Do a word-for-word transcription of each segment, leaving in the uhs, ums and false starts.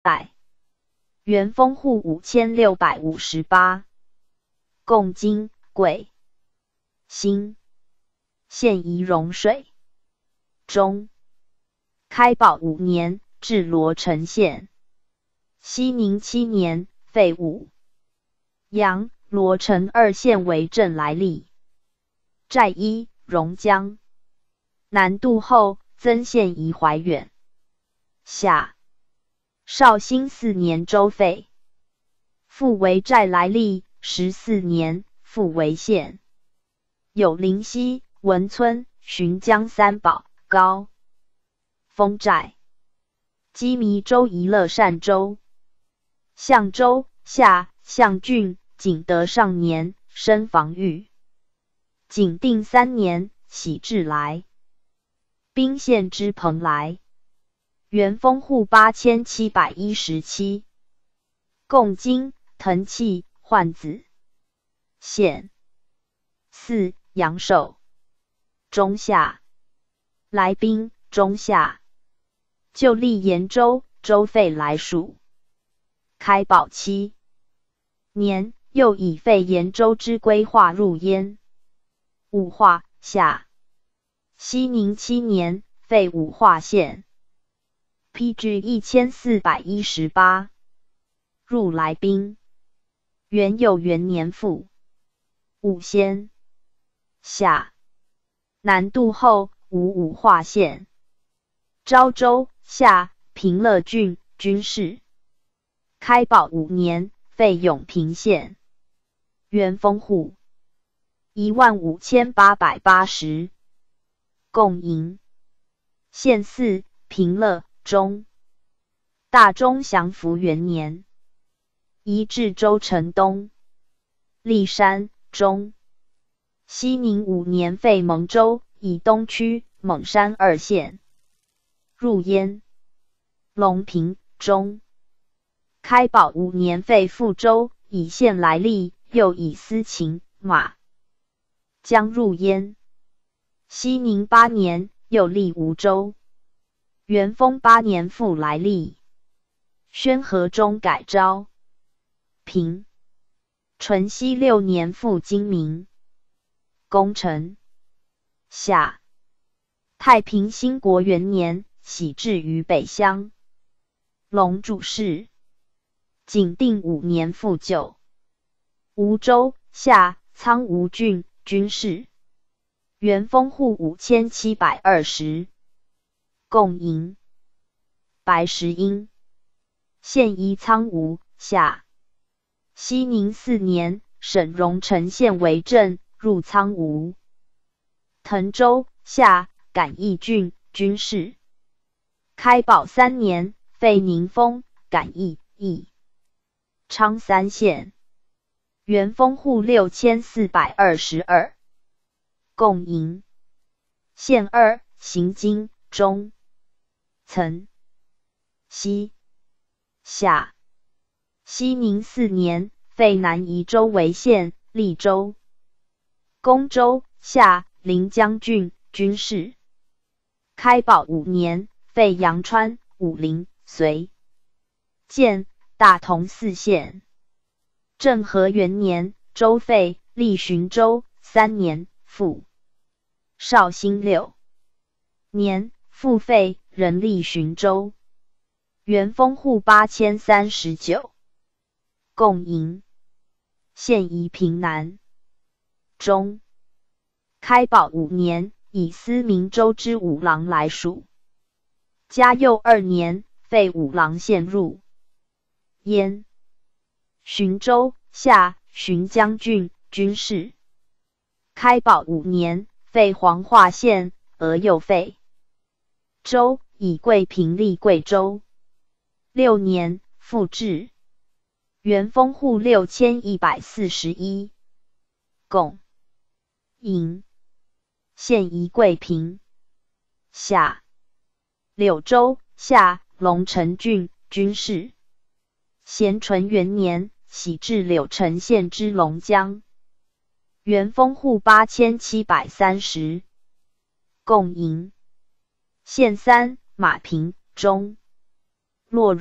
代。元丰户五千六百五十八，共金、贵、兴。现宜蓉水。中。开宝五年，至罗城县。熙宁七年，废武阳、罗城二县为镇来历。寨一，榕江。南渡后，增县宜怀远。夏。绍兴四年州废，复为寨来历。十四年，复为县。有灵溪、文村、浔江三宝、高封寨。羁縻州宜乐善州。象州，夏象郡，景德上年，升防御。景定三年，徙至来。宾县之蓬莱。元丰户八千七百一十七，共金、腾气、换子。县。四、阳寿。中夏。来宾，中夏。旧历延州，州废来属。开宝七年，又以废延州之规划入焉。武化，夏。熙宁七年，废武化县。批至一千四百一十八，入来宾。元佑元年复。武仙。夏。南渡后，无武化县。昭州，夏平乐郡，军事。开宝五年，废永平县。元丰户一万五千八百八十，共营。县四，平乐。中。大中祥符元年，移至州城东。历山。中。熙宁五年，废蒙州以东区、蒙山二县。入焉。隆平。中。开宝五年，废富州以县来历，又以司秦、马将入焉。熙宁八年，又立吴州。元丰八年，复来历。宣和中改昭。平。淳熙六年，复金明。功臣。夏。太平兴国元年，徙至于北乡。龙主事。景定五年，复就。吴州，夏苍梧郡，军事。元丰户五千七百二十，共营。白石英。现宜苍梧，夏。熙宁四年，省荣城县为镇，入苍梧。滕州，夏感义郡，军事。开宝三年，废宁封，感义、义昌三县。元丰户六千四百二十二，共营。县二，行经。中。岑。西。夏。熙宁四年，废南夷州为县，立州。公州，夏临江郡，军事。开宝五年，废阳川、武陵、绥、建、大同四县。政和元年，州废，立浔州。三年，复。绍兴六年，复废，仍立浔州。元丰户八千三十九，共营。现宜平南。中。开宝五年，以司明州之五郎来属。嘉佑二年，废五郎县，入焉。浔州，夏浔江郡，军事。开宝五年，废黄化县，而又废州，以贵平立贵州。六年，复置。元丰户六千一百四十一，共营。现宜贵平。夏。柳州，夏龙城郡，军事。咸淳元年，徙至柳城县之龙江。元丰户八千七百三十，共营。县三，马平。中。洛荣，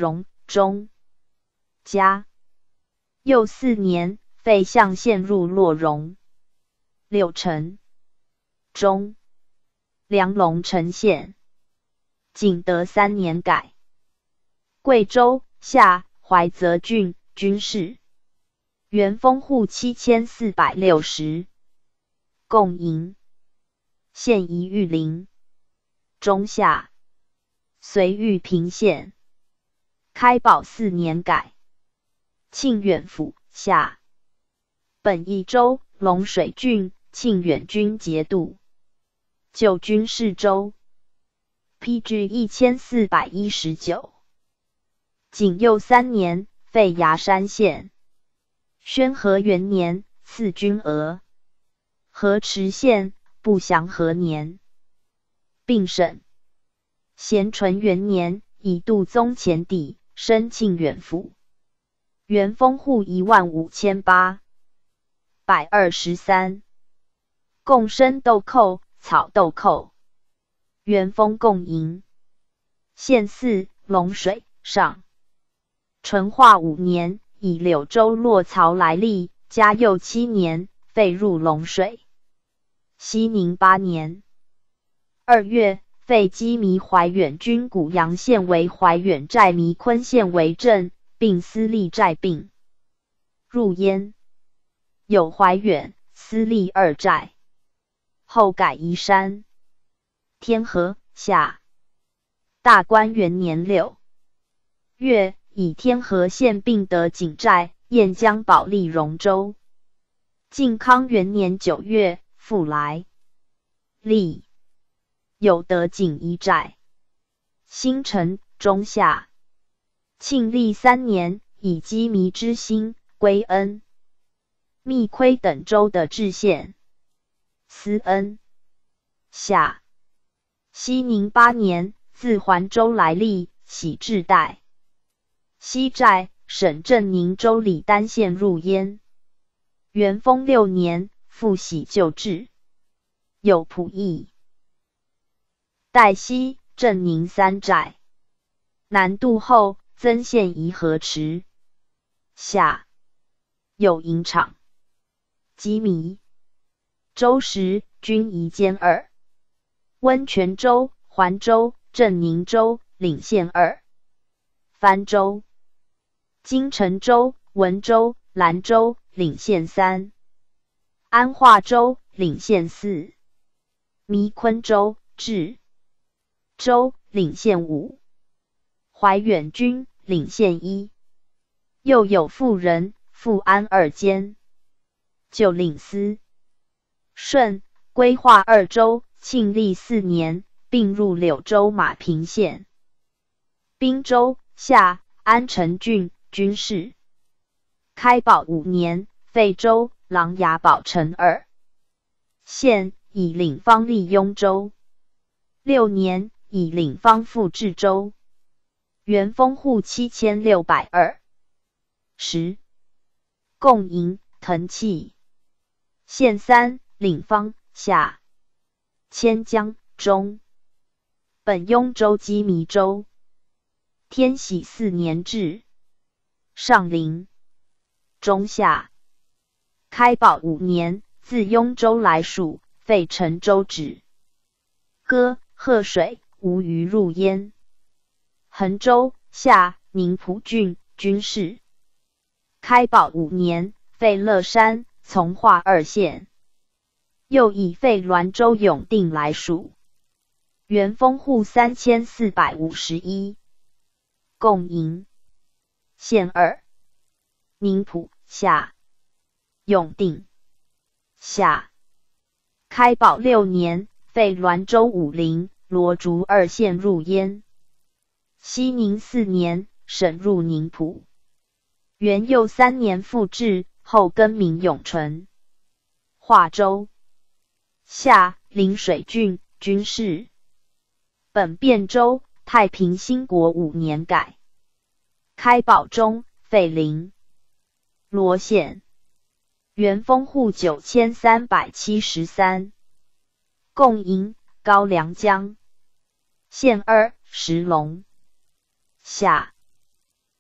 中嘉佑四年，废象县入洛荣。六成中梁龙城县。景德三年改。贵州下怀泽郡军事。元丰户七千四百六十。贡营。现宜玉林。中下随玉平县。开宝四年改。庆远府下。本益州龙水郡庆远军节度。旧军事州。P G 一千四百一十九。景佑三年，废崖山县。宣和元年，赐军额。河池县，不详何年。并省。咸淳元年，以度宗前邸，升庆远府。元丰户一万五千八百二十三。贡生豆蔻、草豆蔻。元丰贡营。县四龙水上。淳化五年，以柳州落曹来历，嘉佑七年，废入龙水。熙宁八年二月，废羁縻怀远军谷阳县为怀远寨，縻昆县为镇，并私立寨并入焉。有怀远、私立二寨。后改宜山。天河下。大观元年六月，以天河县并得景寨、燕江保利荣州。靖康元年九月，复来。历有得景一寨。新城中下。庆历三年，以羁縻之心归恩、密窥等州的治县。思恩下。熙宁八年，自环州来历，徙至代。西寨省镇宁州礼丹县入焉。元丰六年，复徙旧制。有仆役。代西镇宁三寨。南渡后，增县宜河池下。有营场。羁縻州时，军宜监二。温泉州、环州、镇宁州领县二。番州、金城州、文州、兰州领县三。安化州领县四。縻昆州、治州领县五。怀远军领县一。又有妇人、富安二监。就领司。顺归化二州。庆历四年，并入柳州马平县。滨州下安城郡军事。开宝五年，废州琅琊宝城二县，以领方立雍州。六年，以领方复治州。元丰户七千六百二十。贡营腾气。县三领方下。迁江中。本雍州羁縻州。天禧四年置。上林。中下。开宝五年，自雍州来属，废陈州治。歌贺水无虞入焉。衡州下宁浦郡军事。开宝五年，废乐山、从化二县。又以废滦州永定来属。元丰户三千四百五十一。贡营。县二。宁浦下。永定下。开宝六年，废滦州武陵、罗竹二县入焉。熙宁四年，省入宁浦。元佑三年复置，后更名永淳。化州下临水郡军事。本汴州太平兴国五年改。开宝中废陵。罗县。元丰户九千三百七十三。贡营高梁江。县二石龙下。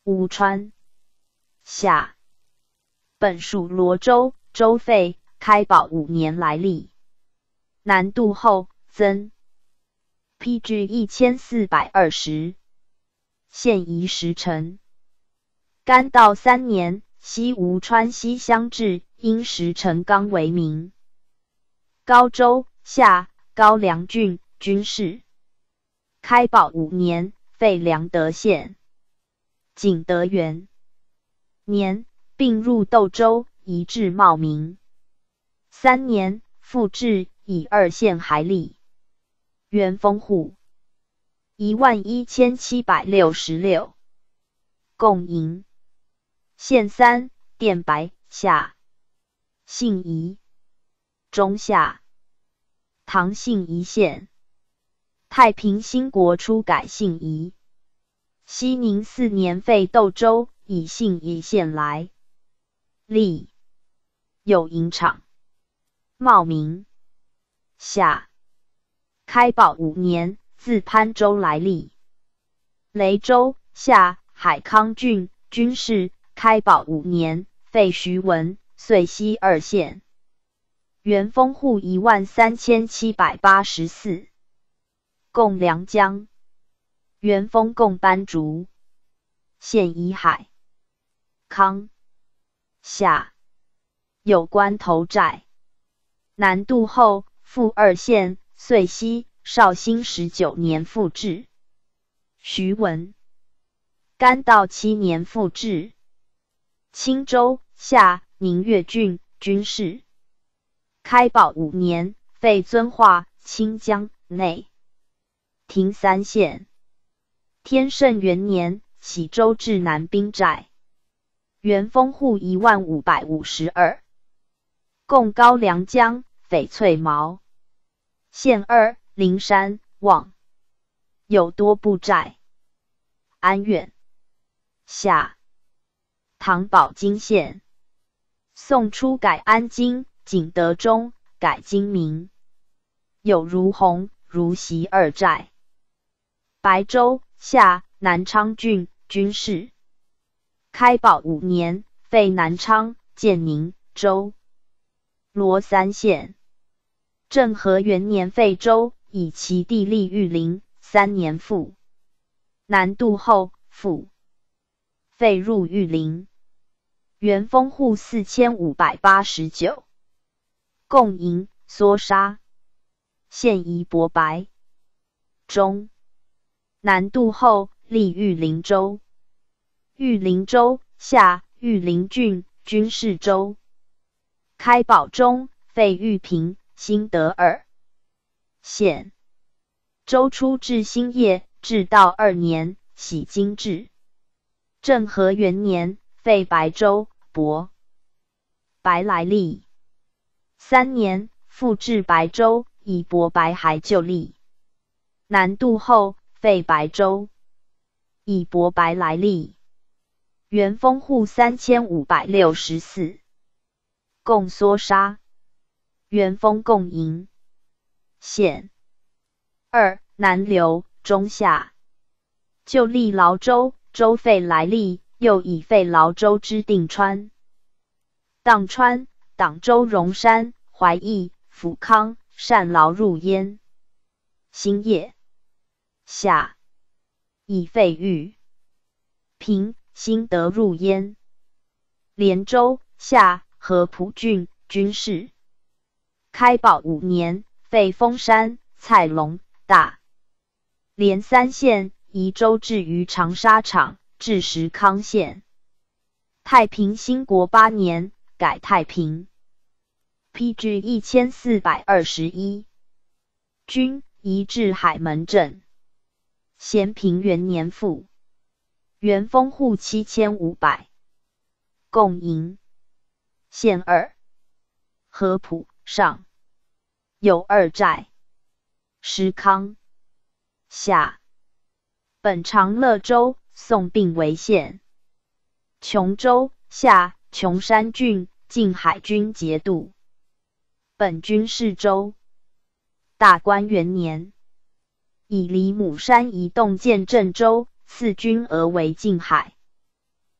吴川下本属罗州，州废，开宝五年来历。南渡后增。P G 一千四百二十，现移时辰。干道三年，西吴川西乡治，因石城纲为名。高州下高梁郡军事。开宝五年，废梁德县。景德元年，并入窦州，移至茂名。三年，复置，以二县还立。元丰户一万一千七百六十六，共营。县三，殿白下。信宜中下。唐信宜县。太平兴国初改信宜。熙宁四年废窦州，以信宜县来。立有营场。茂名下。开宝五年，自潘州来历。雷州下海康郡军事。开宝五年，废徐闻，遂西二县。元丰户一万三千七百八十四，共梁江。元丰共班竹。县以海康下有关头寨。南渡后复二县，遂西。绍兴十九年复置。徐闻干道七年复置。青州下宁越郡军事。开宝五年，废遵化，清江内。停三县。天圣元年，喜州至南兵寨。元丰户一万五百五十二，共高梁江、翡翠毛。县二，灵山、望有多部寨。安远下。唐宝金县。宋初改安京，景德中改金名。有如洪、如袭二寨。白州下南昌郡军事。开宝五年，废南昌、建宁州。罗三县。政和元年废州，以其地立玉林，三年复。南渡后复。废入玉林。元丰户四千五百八十九，共营梭沙。县移博白中。南渡后立玉林州。玉林州下玉林郡军事州。开宝中，废玉平、新德二县。州出至兴业，至道二年，徙京制。政和元年，废白州、博白来历。三年，复置白州，以博白还旧立。南渡后，废白州，以博白来历。元丰户三千五百六十四，共梭沙。元丰共营。县二，南流中下。旧立劳州，州废来历，又以废劳州之定川。荡川、党州荣山、怀义、福康、善劳入焉。兴业下，以废玉平、新德入焉。连州下合浦郡军事。开宝五年，废丰山、蔡龙、大连三县，移州至于长沙场，至石康县。太平兴国八年，改太平。P G 一千四百二十一，军移至海门镇。咸平元年复。元丰户七千五百，共营。县二，合浦上有二寨。石康下。本长乐州，宋并为县。琼州下琼山郡，晋海军节度。本军事州。大观元年，以离母山移动建郑州，赐军而为晋海。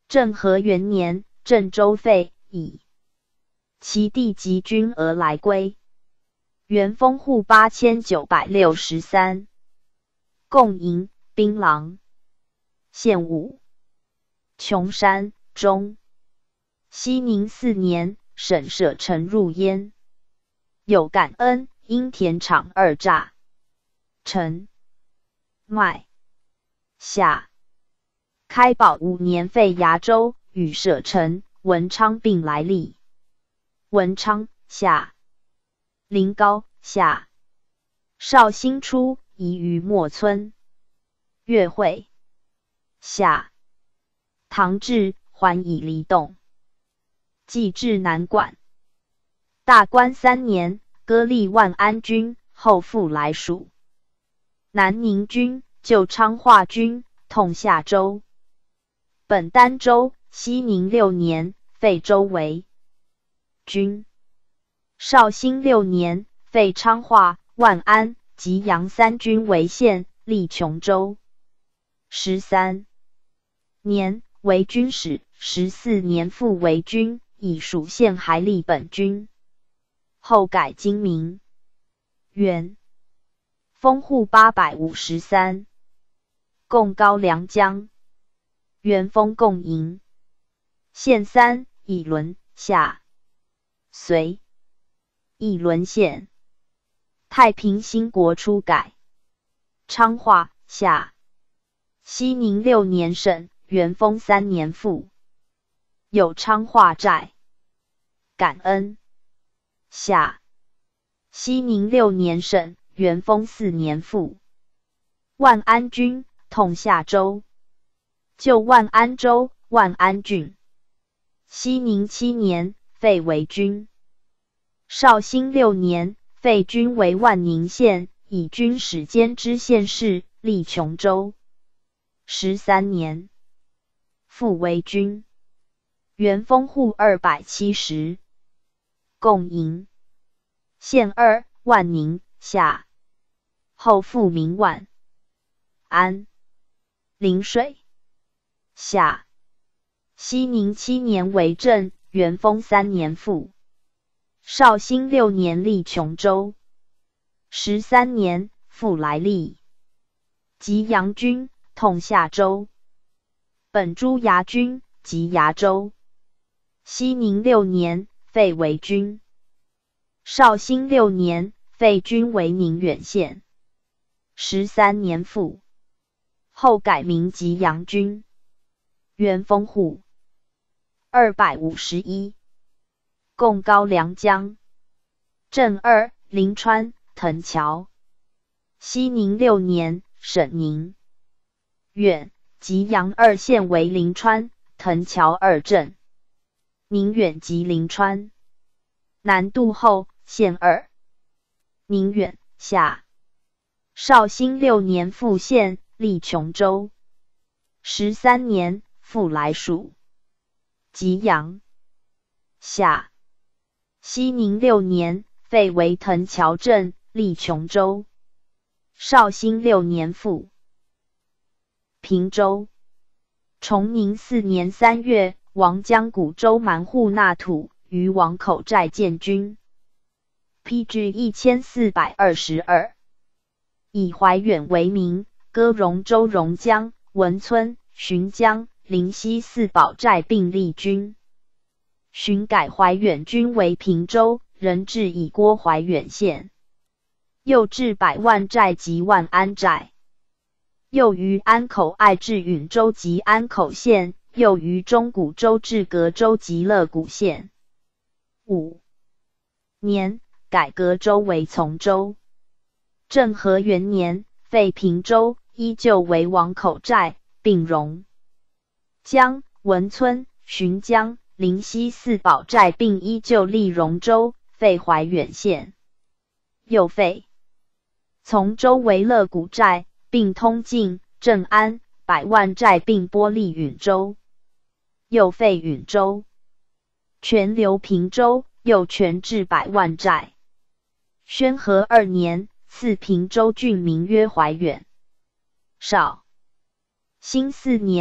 政和元年，郑州废，以其地及军而来归。元丰户八千九百六十三，贡营、槟榔。县武、琼山、中。熙宁四年，沈舍臣入燕。有感恩，因田场二诈。陈、麦、夏。开宝五年废崖州，与舍臣、文昌并来立。文昌，夏。临高，夏。绍兴初，移于莫村。月会，夏。唐至，还以离洞。既至南管。大观三年，割立万安军，后复来蜀。南宁军，救昌化军，痛下州。本儋州，熙宁六年，废州为军。绍兴六年，废昌化、万安、吉阳三军为县，立琼州。十三年，为军使。十四年，复为军，以属县还立本军。后改今名。元丰户八百五十三，贡高梁江。元丰贡营。县三，以伦，夏。隋。以伦县。太平兴国初改。昌化，夏。熙宁六年省，元丰三年复。有昌化寨。感恩，夏。熙宁六年省，元丰四年复。万安军，痛下州。救万安州、万安郡。熙宁七年，废为军。绍兴六年，废军为万宁县，以军使兼知县事，立琼州。十三年，复为军。元丰户二百七十，贡营。县二，万宁，夏。后复名万安。临水，夏。熙宁七年为镇，元丰三年复。绍兴六年立琼州。十三年，复来立吉阳军，痛下州。本朱牙军，及崖州。熙宁六年，废为军。绍兴六年，废军为宁远县。十三年复。后改名吉阳军。元丰户二百五十一，贡高梁江。镇二，临川、藤桥。熙宁六年，省宁。远、吉阳二县为临川、藤桥二镇。宁远及临川。南渡后，县二。宁远，夏。绍兴六年复县，立琼州。十三年，复来蜀。吉阳，夏。熙宁六年，废为藤桥镇，立琼州。绍兴六年复。平州。崇宁四年三月，王将古州蛮户纳土，于王口寨建军。P G 一千四百二十二，以怀远为名，割荣州荣江、文村、浔江、临溪四堡寨并立军。浔改怀远军为平州，仍置以郭怀远县。又置百万寨及万安寨。又于安口隘置允州及安口县，又于中古州置隔州及乐谷县。五年，改隔州为从州。政和元年，废平州，依旧为王口寨，并荣江、文村、浔江、临溪四堡寨，并依旧立荣州，废怀远县。又废从州为乐谷寨，并通晋、镇安、百万寨，并拨立允州。又废允州，全留平州，又全置百万寨。宣和二年，赐平州郡名曰怀远。绍兴四年，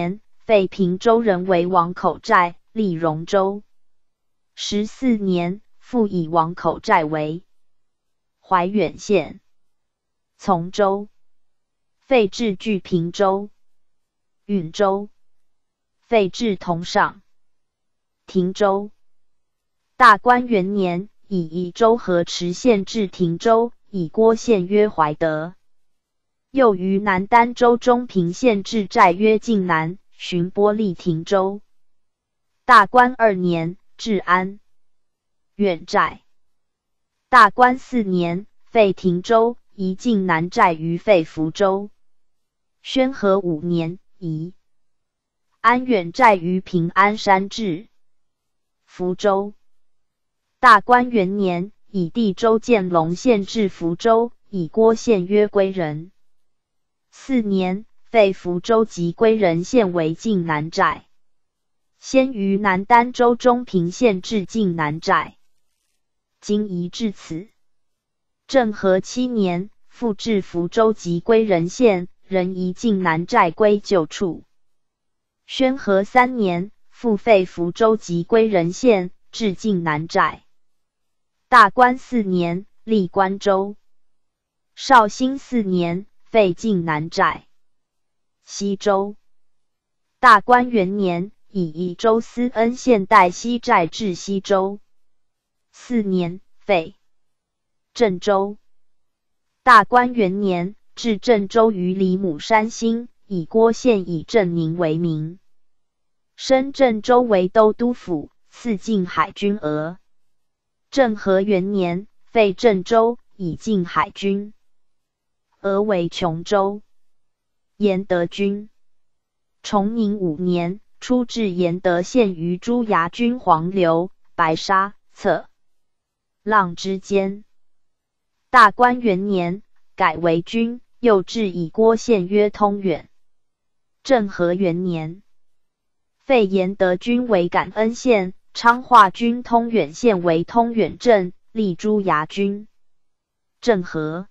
废平州人为王口寨，立荣州。十四年，复以王口寨为怀远县。从州，废置巨平州。允州，废置同上。亭州。大观元年，以宜州河池县置亭州，以郭县曰怀德。又于南儋州中平县置寨曰晋南，寻波立亭州。大观二年，置安远寨。大观四年，废亭州，移晋南寨于废福州。宣和五年，移安远寨于平安山置福州。大观元年，以地州建隆县置福州，以郭县曰归仁。四年，废福州及归仁县为晋南寨。先于南儋州中平县置晋南寨。今移至此。政和七年，复置福州及归仁县，仍移晋南寨归旧处。宣和三年，复废福州及归仁县，置晋南寨。大观四年，立关州。绍兴四年，废晋南寨。西州。大观元年，以宜州思恩县代西寨置西州。四年，废郑州。大观元年，置郑州于里母山兴，以郭县以郑宁为名。升郑州为都督府，赐晋海军额。政和元年，废郑州，以晋海军额为琼州。延德军。崇宁五年，出至延德县于朱牙军黄流、白沙、侧浪之间。大观元年，改为军，又置以郭县曰通远。政和元年，废延德军为感恩县，昌化军通远县为通远镇，立朱牙军。政和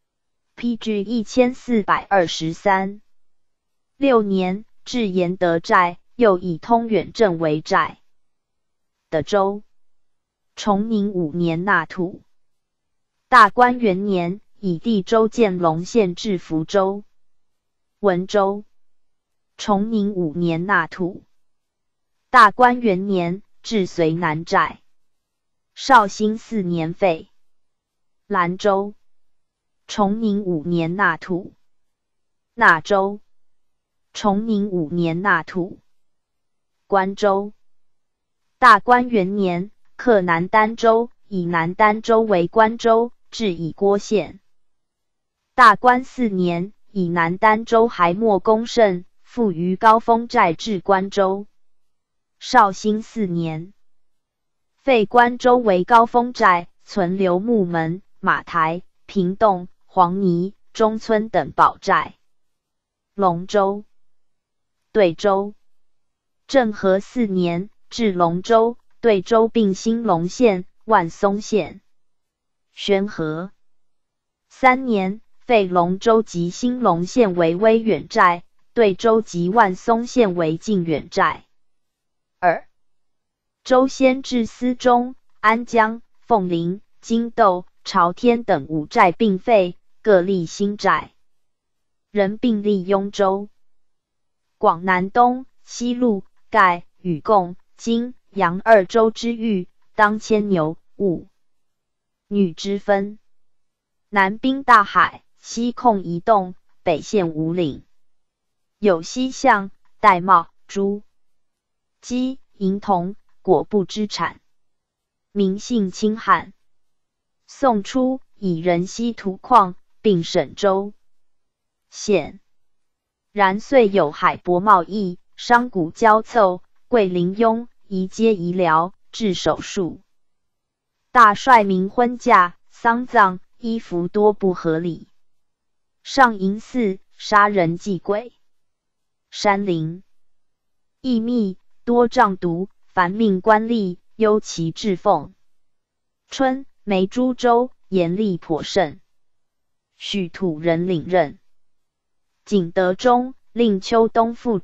P G 一千四百二十三。六年，置延德寨，又以通远镇为寨。德州。崇宁五年纳土。大观元年，以地州建隆县置福州。文州。崇宁五年纳土。大观元年，置绥南寨。绍兴四年废。兰州。崇宁五年纳土。纳州。崇宁五年纳土。关州。大观元年，克南儋州，以南儋州为关州，置以郭县。大观四年，以南儋州还没公胜，复于高峰寨置关州。绍兴四年，废关州为高峰寨，存留木门、马台、平洞、黄泥、中村等堡寨。龙州。对州。政和四年，置龙州、对州并兴隆县、万松县。宣和三年，废龙州及兴隆县为威远寨，对州及万松县为靖远寨。二。州先至司中、安江、凤林、金斗、朝天等五寨并废，各立新寨。仍并立雍州。广南东、西路、盖、禹贡、金、阳二州之域，当牵牛、兀、女之分。南滨大海，西控移动，北限五岭。有西象、玳瑁、珠、鸡、银铜、果布之产。民姓清罕。宋初以人稀土矿，并沈州县。然遂有海舶贸易，商贾交凑，桂林庸，移街移辽，治手术。大帅民婚嫁、丧葬、衣服多不合理。上淫寺，杀人祭鬼。山林易密，多瘴毒，凡命官吏，忧其治奉。春，梅株洲，严厉颇甚。许土人领任。景德中，令秋冬复置，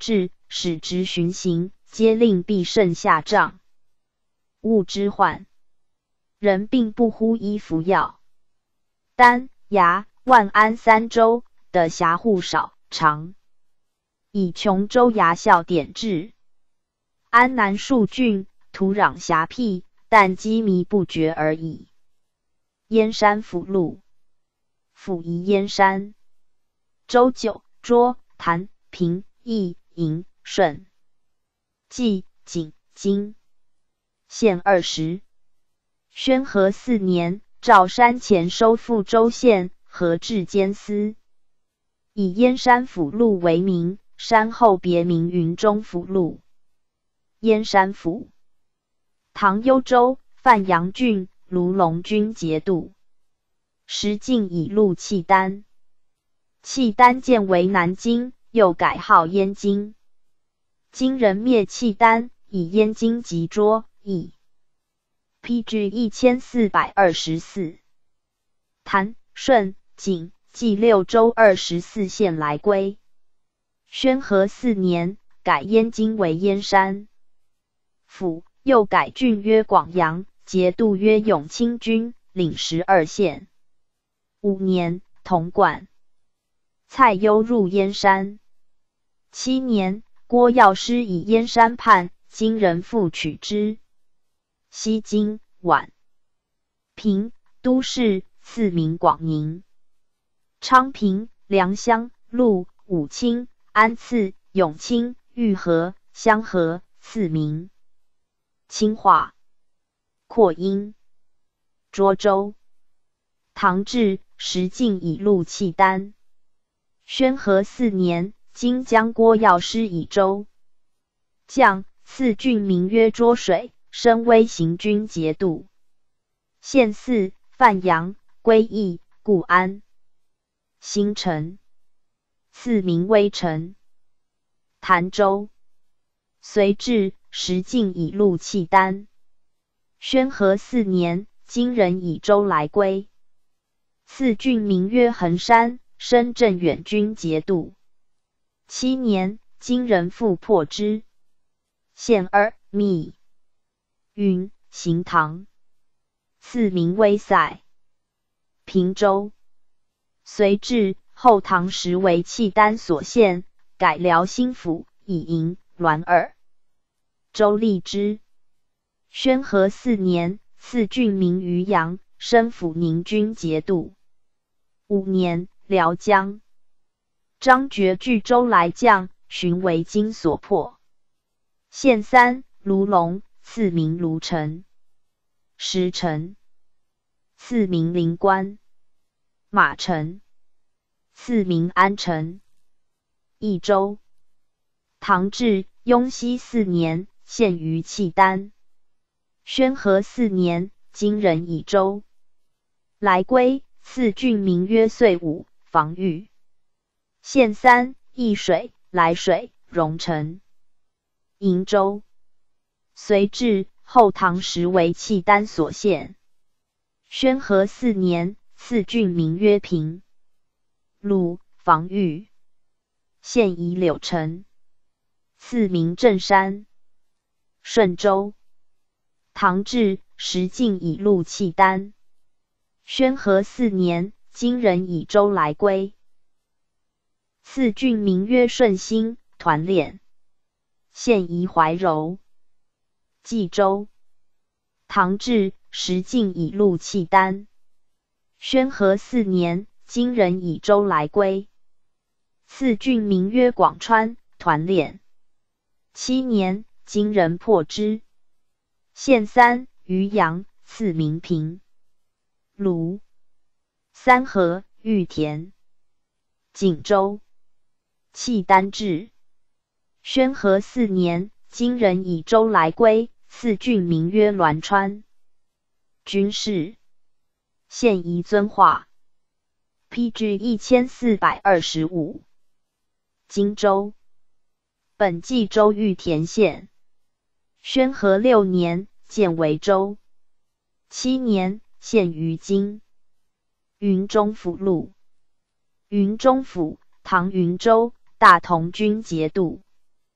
使直巡行，皆令必胜下帐。物之患，人病不呼医服药。丹、崖、万安三州的辖户少，常以琼州衙校典治。安南数郡，土壤狭僻，但积靡不绝而已。燕山府路，府夷燕山。州九、涿、谭、平、邑、鄞、顺、纪、景、京。县二十。宣和四年，诏山前收复州县，合置监司，以燕山府路为名，山后别名云中府路。燕山府，唐幽州范阳郡卢龙军节度。时晋以录契丹，契丹建为南京，又改号燕京。金人灭契丹，以燕京及涿、邑。P G 一千四百二十四。谭、顺、景、冀六州二十四县来归。宣和四年，改燕京为燕山府，又改郡曰广阳，节度曰永清军，领十二县。五年，统管。蔡攸入燕山。七年，郭药师以燕山叛，金人复取之。西京、宛、平都市，赐名广宁。昌平、良乡、陆、武清、安次、永清、玉河、香河，赐名。清化、扩音。涿州。唐至，时晋以录契丹。宣和四年，今将郭药师以州将，赐郡名曰涿水，升威行军节度。县四，范阳，归义，固安。新城，赐名威城。潭州。隋至，时晋以录契丹。宣和四年，金人以州来归，赐郡名曰衡山，升镇远军节度。七年，金人复破之。县二，密、云、行堂，赐名威塞。平州。隋至，后唐时为契丹所县，改辽兴府，以营、滦尔州立之。宣和四年，赐郡名于阳，升抚宁军节度。五年，辽江。张觉据州来将，寻为今所破。县三，卢龙，赐名卢城。石城，赐名灵关。马城，赐名安城。益州。唐至，雍熙四年，献于契丹。宣和四年，金人以州来归，赐郡名曰遂武，防御。县三，易水、涞水、荣城。瀛州。隋至，后唐时为契丹所县。宣和四年，赐郡名曰平。鲁，防御。县以柳城，赐名镇山。顺州。唐至，时晋以录契丹。宣和四年，金人以州来归，赐郡名曰顺兴，团练。县以怀柔。冀州。唐至，时晋以录契丹。宣和四年，金人以州来归，赐郡名曰广川，团练。七年，金人破之。县三，渔阳，赐名平。卢。三河、玉田。锦州。契丹至。宣和四年，金人以州来归，赐郡名曰栾川。军事。县夷遵化。P G 一千四百二十五。荆州。本纪州玉田县。宣和六年，建为州。七年，县于今。云中府路。云中府，唐云州大同军节度。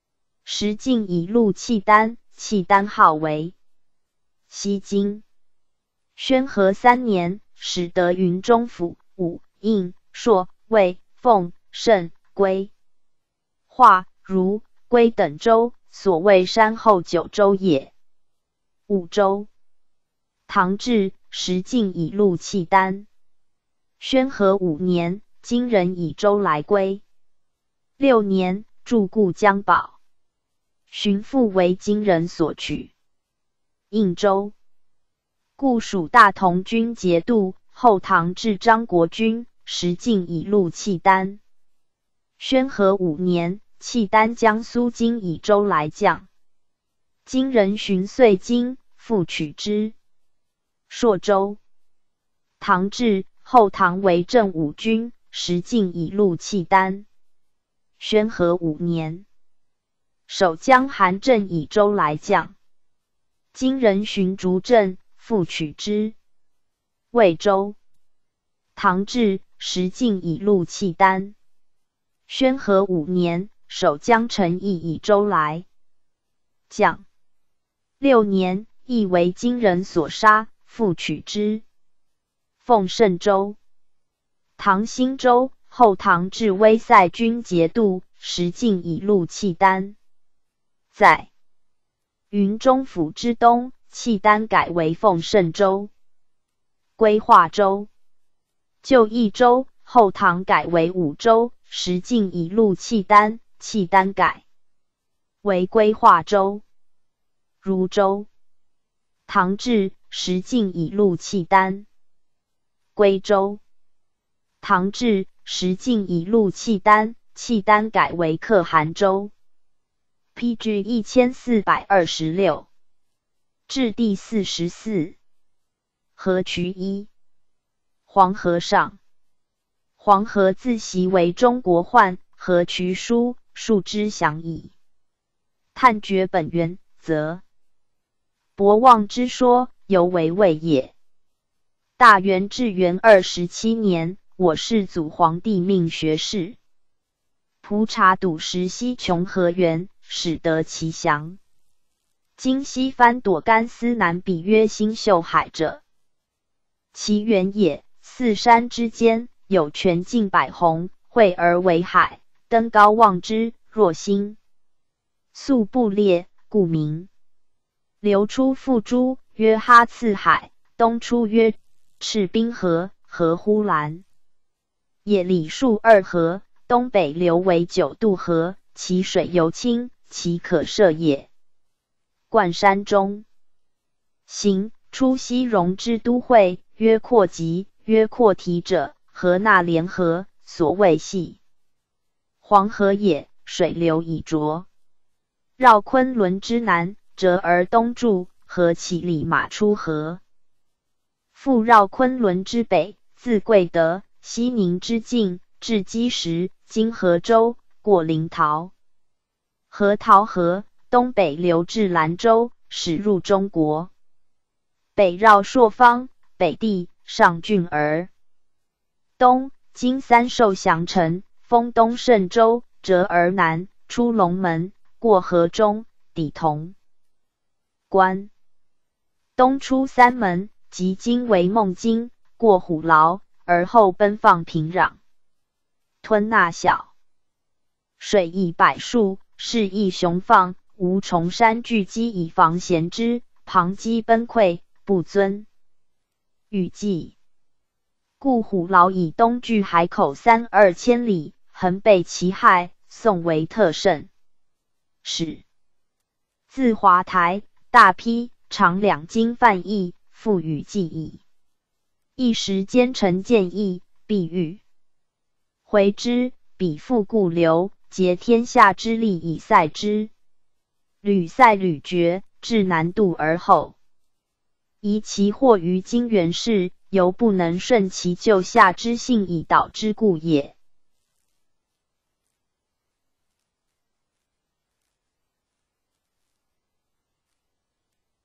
时进以录契丹，契丹号为西京。宣和三年，始得云中府、武、应、朔、魏、凤、盛、归、华、如、归等州，所谓山后九州也。五州。唐至，时进以录契丹。宣和五年，金人以州来归。六年，筑固江堡，寻复为金人所取。应州。故属大同军节度，后唐至张国军，时进以录契丹。宣和五年，契丹将苏金以州来降，金人寻遂金，复取之。朔州。唐至，后唐为正武军，时进以录契丹。宣和五年，守江韩镇以州来降，金人寻竹镇，复取之。魏州。唐至，时进以录契丹。宣和五年，守江城邑以州来降。六年，亦为金人所杀，复取之。奉圣州。唐兴州，后唐至威塞军节度，时进以录契丹。在云中府之东，契丹改为奉圣州。归化州。旧益州，后唐改为武州，时进以录契丹，契丹改为归化州。如州。唐至，时进以录契丹。归州。唐至，时进以录契丹，契丹改为可汗州。P G 一千四百二十六。至第四十四。河渠一。黄河上。黄河自习为中国涣，河渠书，数之详矣。探掘本源，则博望之说，犹为未也。大元至元二十七年，我世祖皇帝命学士蒲察笃石西穷河源，使得其详。今西番朵干丝南比约星宿海者，其源也。四山之间，有泉近百泓，汇而为海。登高望之，若星宿不裂，故名。流出复诸，曰哈次海；东出曰赤滨河，河忽兰。也里数二河，东北流为九渡河，其水尤清，其可涉也。灌山中。行，出西戎之都会，曰阔吉，曰阔提者，河纳连河，所谓系黄河也。水流以浊，绕昆仑之南，折而东注，河起里马出河。复绕昆仑之北，自贵德、西宁之境，至积石，今河州，过临洮。河洮河，东北流至兰州，始入中国。北绕朔方，北地上郡而东，今三寿降城，封东胜州，折而南，出龙门，过河中，抵潼关。东出三门，即今为孟津，过虎牢，而后奔放平壤，吞纳小。水亦百数，势亦雄放，无崇山巨基以防衔之，旁击崩溃，不尊雨季。故虎牢以东距海口三二千里，恒被其害，宋为特盛。使自华台大批，长两斤贩役，复与计矣。一时奸臣见义，必欲回之，彼复故流，竭天下之力以塞之。屡塞屡决，至南渡而后疑其祸于金元氏，犹不能顺其救下之性以导之故也。